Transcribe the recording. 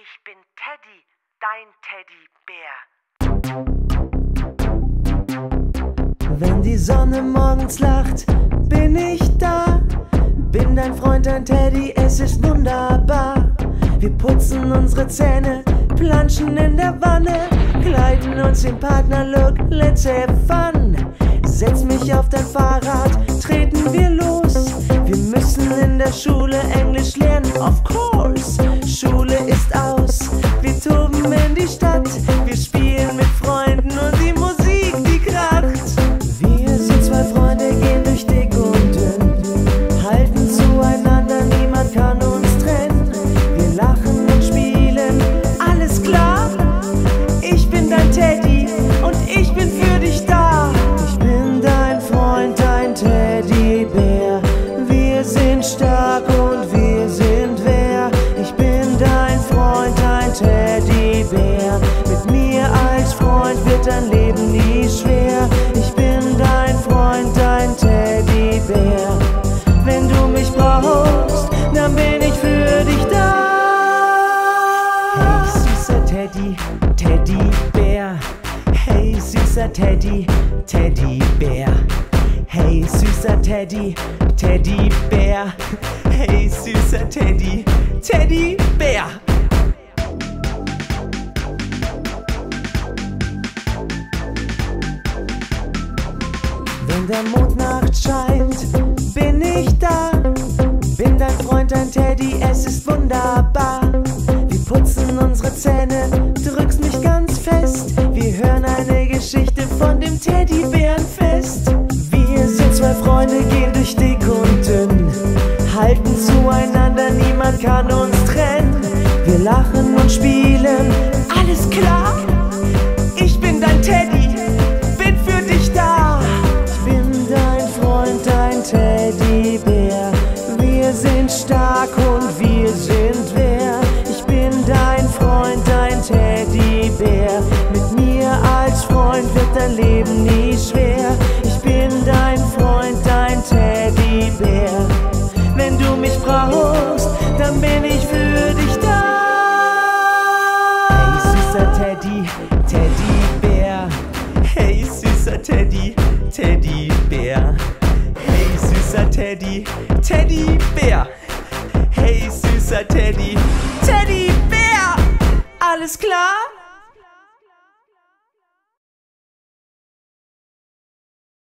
Ich bin Teddy, dein Teddybär. Wenn die Sonne morgens lacht, bin ich da. Bin dein Freund, dein Teddy, es ist wunderbar. Wir putzen unsere Zähne, planschen in der Wanne, kleiden uns im Partnerlook, let's have fun. Setz mich auf dein Fahrrad, treten wir los. Wir müssen in der Schule Englisch lernen, of course. Schule ist aus, wir toben in die Stadt. Wir spielen mit Freunden und die Musik, die kracht. Wir sind zwei Freunde, gehen durch dick und dünn, halten zueinander, niemand kann uns trennen. Wir lachen und spielen, alles klar? Ich bin dein Teddy und ich bin für dich da. Ich bin dein Freund, dein Teddybär. Wir sind stark und wir sind wer. Ich bin dein Freund, dein Teddybär. Mit mir als Freund wird dein Leben nie schwer. Ich bin dein Freund, dein Teddybär. Wenn du mich brauchst, dann bin ich für dich da. Hey süßer Teddy, Teddybär. Hey süßer Teddy, Teddybär. Hey süßer Teddy, Teddybär. Hey süßer Teddy, Teddybär. Wenn der Mond nachts scheint, bin ich da. Bin dein Freund, dein Teddy, es ist wunderbar. Wir putzen unsere Zähne, drückst mich ganz fest. Wir hören eine Geschichte von dem Teddybärenfest. Wir sind zwei Freunde, gehen durch dick und dünn, halten zueinander, niemand kann uns trennen. Wir lachen und spielen, alles klar? Ich bin dein Teddy, bin für dich da. Ich bin dein Freund, dein Teddybär. Wir sind stark und wir sind wer. Ich bin dein Freund, dein Teddybär. Mit mir als Freund wird dein Leben nie schwer. Ich bin dein Freund, dein Teddybär. Wenn du mich brauchst, dann bin ich für dich da. Hey süßer Teddy, Teddybär. Hey süßer Teddy, Teddybär. Hey süßer Teddy, Teddybär. Hey süßer Teddy, Teddybär. Alles klar?